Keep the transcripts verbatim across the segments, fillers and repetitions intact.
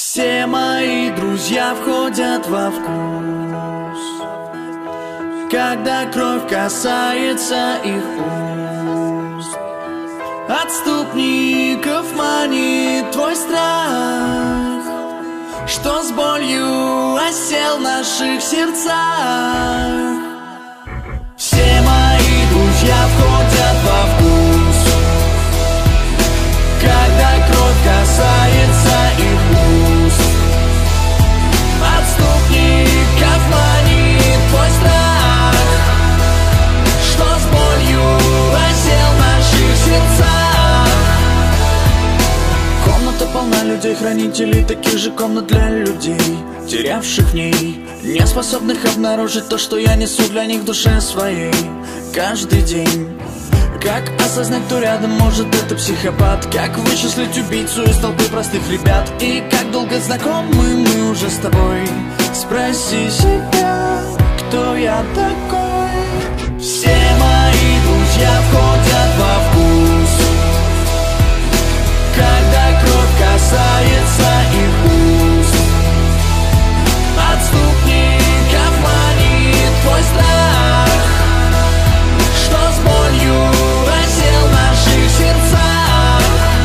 Все мои друзья входят во вкус, когда кровь касается их уст. Отступников манит твой страх, что с болью осел в наших сердцах. Все мои друзья входят во вкус, когда кровь касается их уст. Отступников манит твой страх, что с болью осел в наших сердцах. Комната полна людей, хранителей таких же комнат для людей, терявших в ней, не способных обнаружить то, что я несу для них в душе своей каждый день. Как осознать, кто рядом, может это психопат? Как вычислить убийцу из толпы простых ребят? И как долго знакомы мы уже с тобой? Спроси себя, кто я такой? Все мои друзья входят во вкус, когда кровь касается их уст. Отступников манит твой страх, что с болью осел в наших сердцах.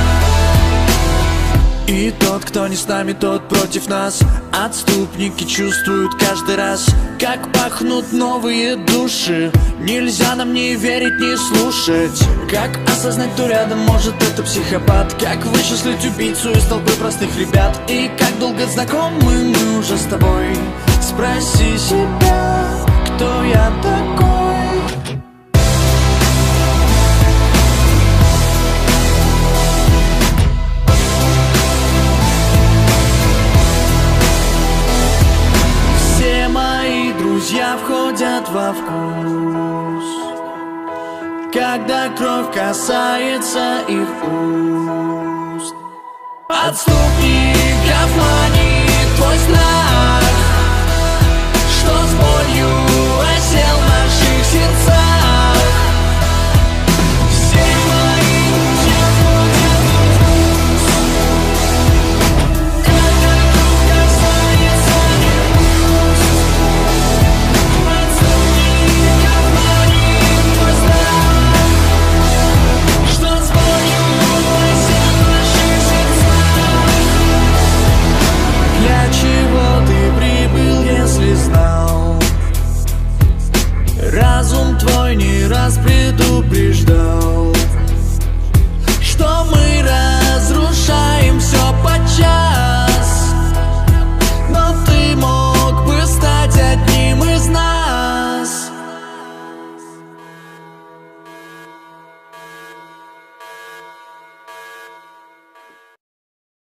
И тот, кто не с нами, тот против нас. Отступники чувствуют каждый раз, как пахнут новые души. Нельзя нам не верить, не слушать. Как осознать, кто рядом, может это психопат? Как вычислить убийцу из толпы простых ребят? И как долго знакомы мы уже с тобой? Спроси себя, кто я такой? Друзья входят во вкус, когда кровь касается их уст. Отступников манит твой страх,